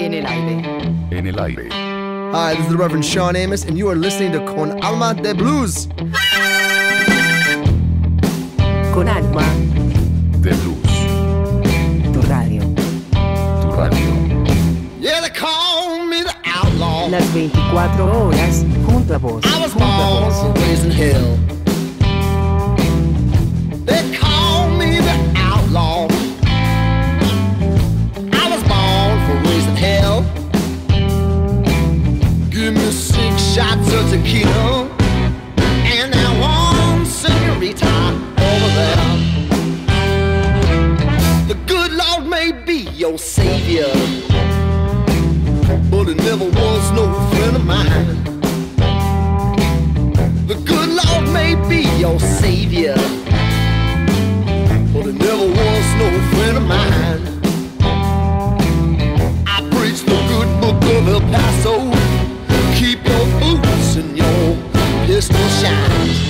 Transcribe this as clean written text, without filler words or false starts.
En el aire. En el aire. Hi, this is the Reverend Sean Amos, and you are listening to Con Alma de Blues. Con alma. De blues. Tu radio. Tu radio. Yeah, they call me the outlaw. Las 24 horas junto a vos. I was born for raising hell. They call me the outlaw. I was born for raising hell. Give me 6 shots of tequila and that one senorita over there. The good Lord may be your savior, but it never was no friend of mine. The good Lord may be your savior, but it never was no friend of mine. I preach the good book of El Paso. Keep your boots and your pistol shine.